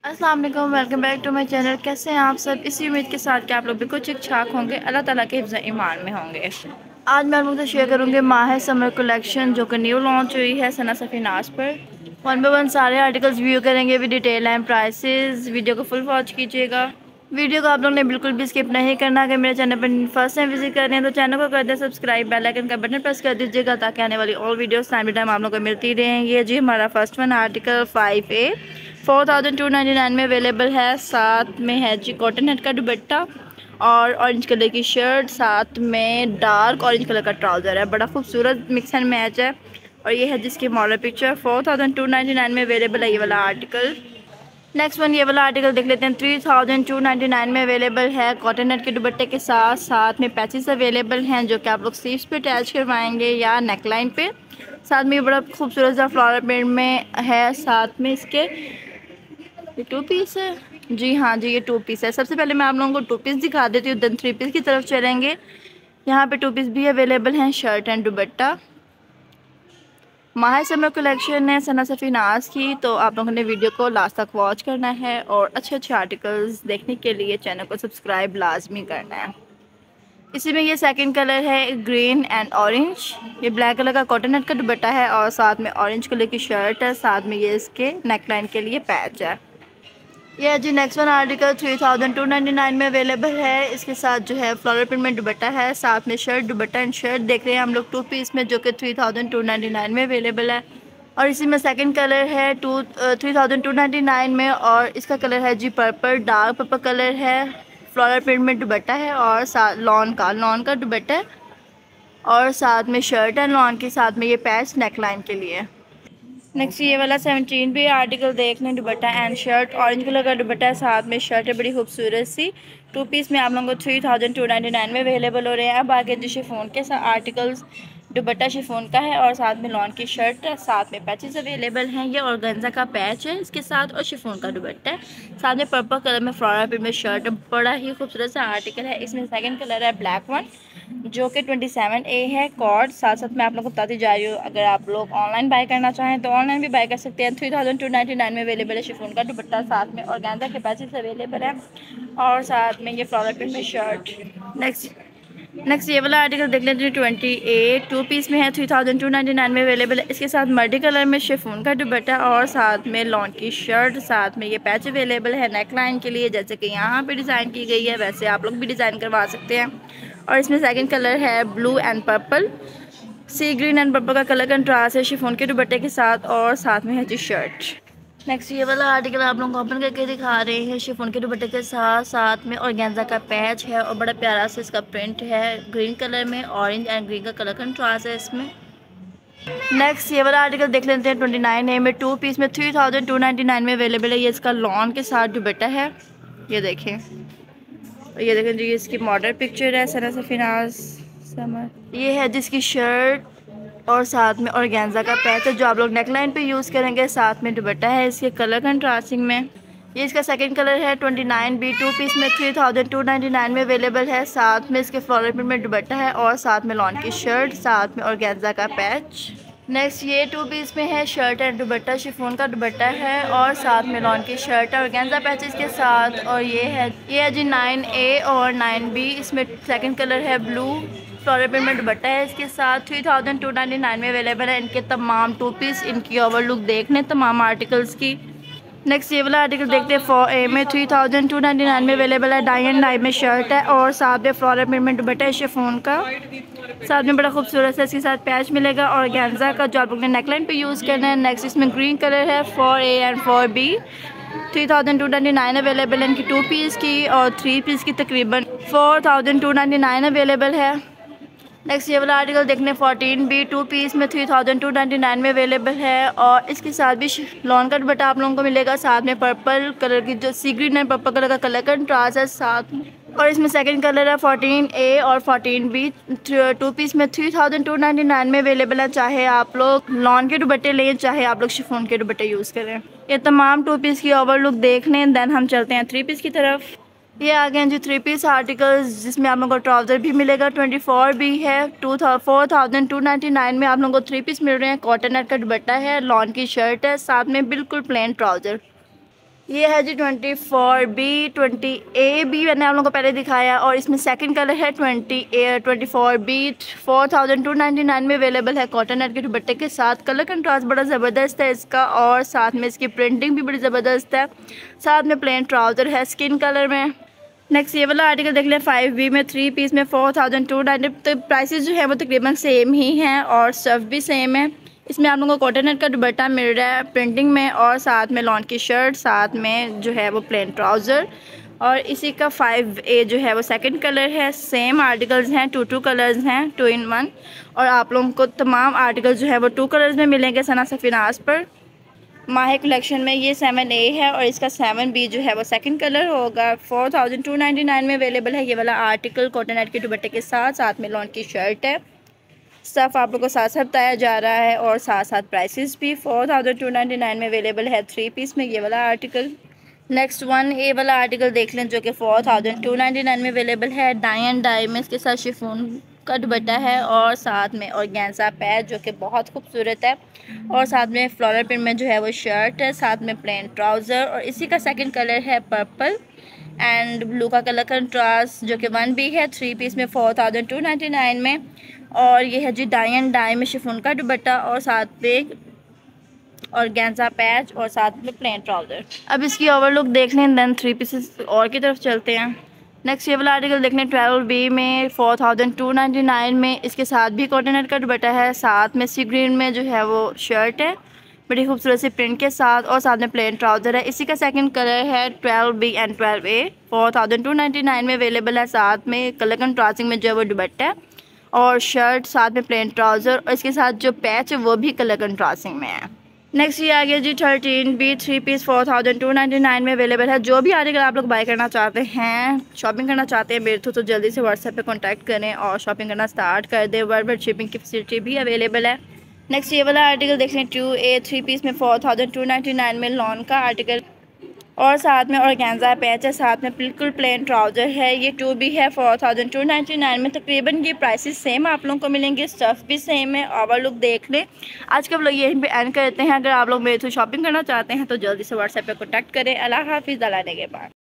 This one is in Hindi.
अस्सलाम वालेकुम, welcome back to my channel. कैसे हैं आप सब? इसी उम्मीद के साथ कि आप लोग बिल्कुल ठीक ठाक होंगे, अल्लाह ताला के हिफ्ज़ ईमान में होंगे। आज मैं आप लोगों से शेयर करूंगी माह समर कलेक्शन जो कि न्यू लॉन्च हुई है सना सफ़ीनाज पर। 1 बाय 1 सारे आर्टिकल्स व्यू करेंगे with detail and prices. Video को फुल वॉच कीजिएगा। वीडियो को आप लोग ने बिल्कुल भी स्किप नहीं करना। अगर मेरे चैनल पर फर्स्ट टाइम विजिट कर रहे हैं तो चैनल को कर दें सब्सक्राइब, बेल आइकन का बटन प्रेस कर दीजिएगा ताकि आने वाली all videos time to time आप लोगों को मिलती रहेंगी। जी हमारा फर्स्ट वन आर्टिकल 5A 4299 में अवेलेबल है। साथ में है जी कॉटन नेट का दुपट्टा और ऑरेंज कलर की शर्ट, साथ में डार्क ऑरेंज कलर का ट्राउज़र है। बड़ा खूबसूरत मिक्स एंड मैच है। और ये है जिसकी मॉडल पिक्चर। 4299 में अवेलेबल है ये वाला आर्टिकल। नेक्स्ट वन ये वाला आर्टिकल देख लेते हैं। 3299 में अवेलेबल है कॉटन नेट के दुपट्टे के साथ। साथ में पैचेस अवेलेबल हैं जो कि आप लोग स्लीव्स पे अटैच करवाएंगे या नेक लाइन पे। साथ में ये बड़ा खूबसूरत सा फ्लोरल प्रिंट में है। साथ में इसके ये 2 पीस है। जी हाँ जी, ये 2 पीस है। सबसे पहले मैं आप लोगों को 2 पीस दिखा देती हूँ, देन 3 पीस की तरफ चलेंगे। यहाँ पे 2 पीस भी अवेलेबल हैं, शर्ट एंड दुपट्टा। माह समर कलेक्शन है सना सफ़ीनाज की, तो आप लोगों ने वीडियो को लास्ट तक वॉच करना है और अच्छे अच्छे आर्टिकल्स देखने के लिए चैनल को सब्सक्राइब लाजमी करना है। इसी में ये सेकंड कलर है ग्रीन एंड ऑरेंज। ये ब्लैक कलर का कॉटन नेट का दुपट्टा है और साथ में ऑरेंज कलर की शर्ट है। साथ में ये इसके नेक लाइन के लिए पैच है। यह जी नेक्स्ट वन आर्टिकल 3299 में अवेलेबल है। इसके साथ जो है फ्लोरल प्रिंट में दुपट्टा है। साथ में शर्ट, दुपट्टा एंड शर्ट देख रहे हैं हम लोग 2 पीस में, जो कि 3299 में अवेलेबल है। और इसी में सेकंड कलर है 3299 में और इसका कलर है जी पर्पल, डार्क पर्पल कलर है। फ्लोरल प्रिंट में दुपट्टा है और साथ लॉन का दुपट्टा है और साथ में शर्ट एंड लॉन के साथ में ये पैच नेक लाइन के लिए। नेक्स्ट ये वाला 17 भी आर्टिकल देख लें। Dupatta and shirt, orange colour का दुपट्टा है, साथ में शर्ट है बड़ी खूबसूरत सी। 2 पीस में आप लोगों को 3299 में अवेलेबल हो रहे हैं। अब आगे जो शिफॉन के साथ आर्टिकल्स, दुपट्टा शिफॉन का है और साथ में लॉन की शर्ट है। साथ में पैचेस अवेलेबल हैं। ये ऑर्गेन्जा का पैच है इसके साथ और शिफॉन का दुपट्टा है। साथ में पर्पल कलर में फ्लोरल प्रिंट में शर्ट, बड़ा ही खूबसूरत सा आर्टिकल है। इसमें सेकंड कलर है ब्लैक वन जो कि 27A है कॉर्ड। साथ साथ मैं आप लोगों को बताती जा रही हूँ, अगर आप लोग ऑनलाइन बाय करना चाहें तो ऑनलाइन भी बाय कर सकते हैं। 3299 में अवेलेबल है शिफॉन का दुपट्टा, साथ में ऑर्गेन्जा के पैचेस अवेलेबल है और साथ में ये फ्लोरल प्रिंट में शर्ट। नेक्स्ट ये वाला आर्टिकल देख लेते हैं। 28 2 पीस में है, 3299 में अवेलेबल है। इसके साथ मल्टी कलर में शिफॉन का दुपट्टा और साथ में लॉन की शर्ट। साथ में ये पैच अवेलेबल है नेक लाइन के लिए, जैसे कि यहाँ पे डिज़ाइन की गई है वैसे आप लोग भी डिज़ाइन करवा सकते हैं। और इसमें सेकंड कलर है blue and purple. Sea green and purple का कलर कंट्रास्ट है शिफॉन के दुपट्टे के साथ और साथ में है जी शर्ट। नेक्स्ट ये वाला आर्टिकल आप लोगों को ओपन करके दिखा रहे हैं शिफॉन के दुपट्टे के साथ। साथ में ऑर्गेन्जा का पैच है और बड़ा प्यारा सा इसका प्रिंट है ग्रीन कलर में। ऑरेंज एंड ग्रीन का कलर कंट्रास्ट है इसमें। नेक्स्ट ये वाला आर्टिकल देख लेते हैं। 29A में 2 पीस में 3299 में अवेलेबल है। ये इसका लॉन के साथ दुपट्टा है, ये देखें। ये देखें जी, इसकी मॉडल पिक्चर है सना सफ़ीनाज समर। ये है जिसकी शर्ट और साथ में ऑर्गेन्जा का पैच है जो आप लोग नेकलाइन पे यूज़ करेंगे। साथ में दुपट्टा है इसके कलर कंट्रास्टिंग में। ये इसका सेकंड कलर है 29B 2 पीस में 3299 में अवेलेबल है। साथ में इसके फ्लोरल प्रिंट में दुपट्टा है और साथ में लॉन की शर्ट, साथ में ऑर्गेन्जा का पैच। नेक्स्ट ये 2 पीस में है, शर्ट एंड दुपट्टा, शिफॉन का दुपट्टा है और साथ में लॉन की शर्ट है ऑर्गेन्जा पैचेस के साथ। और ये है जी 9A और 9B। इसमें सेकंड कलर है ब्लू, फ्लोरल प्रिंट में दुपट्टा है इसके साथ। 3299 में अवेलेबल है। इनके तमाम 2 पीस, इनकी ओवरलुक देख लें तमाम आर्टिकल्स की। नेक्स्ट ये वाला आर्टिकल देखते हैं। 4A में 3299 में अवेलेबल है। डाई एंड डाई में शर्ट है और साथ में फ्लोरल प्रिंट में दुपट्टा है शिफॉन का। साथ में बड़ा खूबसूरत है, इसके साथ पैच मिलेगा और ऑर्गेन्जा का जो आप लोग ने नेकलाइन पे यूज़ करना है। नेक्स्ट इसमें ग्रीन कलर है। 4A एंड 4B 3299 अवेलेबल है इनकी 2 पीस की और 3 पीस की तकरीबन 4299 अवेलेबल है। नेक्स्ट ये वाला आर्टिकल देखने 14B 2 पीस में 3299 में अवेलेबल है और इसके साथ भी लॉन का दुपट्टा आप लोगों को मिलेगा। साथ में पर्पल कलर की जो sea green and purple colour का कलर कंट्रास्ट है साथ में। और इसमें सेकंड कलर है 14A और 14B 2 पीस में 3299 में अवेलेबल है। चाहे आप लोग लॉन के दुपट्टे लें, चाहे आप लोग शिफॉन के दुपट्टे यूज़ करें। ये तमाम 2 पीस की ओवरलुक देख लें, देन हम चलते हैं 3 पीस की तरफ। ये आ गए हैं जी 3 पीस आर्टिकल्स जिसमें आप लोगों को ट्राउज़र भी मिलेगा। 24 भी है। 4299 में आप लोगों को 3 पीस मिल रहे हैं। कॉटन नेट का दुपट्टा है, लॉन की शर्ट है, साथ में बिल्कुल प्लेन ट्राउज़र। ये है जी 24B, 20A भी मैंने आप लोगों को पहले दिखाया, और इसमें सेकंड कलर है 24B 4299 में अवेलेबल है। कॉटन नेट के दुपट्टे के साथ, कलर कंट्रास्ट बड़ा ज़बरदस्त है इसका, और साथ में इसकी प्रिंटिंग भी बड़ी ज़बरदस्त है। साथ में प्लेन ट्राउज़र है स्किन कलर में। नेक्स्ट ये वाला आर्टिकल देख लें 5B में 3 पीस में 4290। तो प्राइसेस जो है वो तकरीबन सेम ही हैं और स्टफ़ भी सेम है। इसमें आप लोगों को कॉटन नेट का दुपट्टा मिल रहा है प्रिंटिंग में, और साथ में लॉन की शर्ट, साथ में जो है वो प्लेन ट्राउज़र, और इसी का 5A जो है वो सेकंड कलर है। सेम आर्टिकल्स हैं, टू कलर्स हैं, 2 in 1, और आप लोगों को तमाम आर्टिकल्स जो है वो 2 कलर्स में मिलेंगे सना सफ़ीनाज पर। माह कलेक्शन में ये 7A है और इसका 7B जो है वो सेकंड कलर होगा। 4299 में अवेलेबल है ये वाला आर्टिकल कॉटन नेट के दुपट्टे के साथ, साथ में लॉन की शर्ट है। स्टफ़ आप लोगों को साथ साथ बताया जा रहा है, और साथ साथ प्राइसेस भी। 4299 में अवेलेबल है 3 पीस में ये वाला आर्टिकल। नेक्स्ट 1A वाला आर्टिकल देख लें जो कि 4299 में अवेलेबल है। डाई एंड डाई में इसके साथ शिफॉन का दुपट्टा है, और साथ में ऑर्गेन्जा पैच जो कि बहुत खूबसूरत है, और साथ में फ्लोरल प्रिंट में जो है वो शर्ट है, साथ में प्लेन ट्राउज़र, और इसी का सेकंड कलर है पर्पल एंड ब्लू का कलर कंट्रास्ट जो कि 1B है 3 पीस में 4299 में। और ये है जी डाई एंड डाई में शिफॉन का दुपट्टा, और साथ में ऑर्गेन्जा पैच, और साथ में प्लेन ट्राउज़र। अब इसकी ओवरलुक देख लें, देन 3 पीसेस और की तरफ चलते हैं। नेक्स्ट ये वाला आर्टिकल देख लें 12B में 4299 में, इसके साथ भी कॉटन नेट का दुपट्टा है, साथ में सी ग्रीन में जो है वो शर्ट है बड़ी खूबसूरत सी प्रिंट के साथ, और साथ में प्लेन ट्राउज़र है। इसी का सेकंड कलर है 12B एंड 12A। 4299 में अवेलेबल है। साथ में कलर कंट्रास्टिंग में जो वो दुपट्टा है और शर्ट, साथ में प्लेन ट्राउज़र, और इसके साथ जो पैच है वो भी कलर कंट्रास्टिंग में है। नेक्स्ट ये आ गया जी 13B 3 पीस 4299 में अवेलेबल है। जो भी आर्टिकल आप लोग बाय करना चाहते हैं, शॉपिंग करना चाहते हैं मेरे थ्रू, तो जल्दी से व्हाट्सएप पे कांटेक्ट करें और शॉपिंग करना स्टार्ट कर दें। वर्ल्ड शिपिंग की फैसिलिटी भी अवेलेबल है। नेक्स्ट ये वाला आर्टिकल देख लें 2A 3 पीस में 4299 में लॉन का आर्टिकल, और साथ में ऑर्गेन्जा पैच है, साथ में बिल्कुल प्लेन ट्राउज़र है। ये 2B है 4299 में। तकरीबन ये प्राइसेस सेम आप लोगों को मिलेंगे, स्टफ़ भी सेम है। ओवरलुक देख लें। आज का व्लॉग यहीं पे एंड करते हैं। अगर आप लोग मेरे थ्रू शॉपिंग करना चाहते हैं तो जल्दी से व्हाट्सएप पे कॉन्टैक्ट करें। अल्लाह हाफिज़। अल्लाह ने के बाद।